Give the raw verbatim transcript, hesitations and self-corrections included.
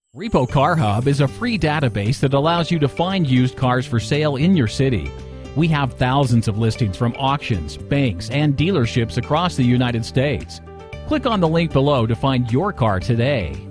Repo Car Hub is a free database that allows you to find used cars for sale in your city. We have thousands of listings from auctions, banks, and dealerships across the United States. Click on the link below to find your car today.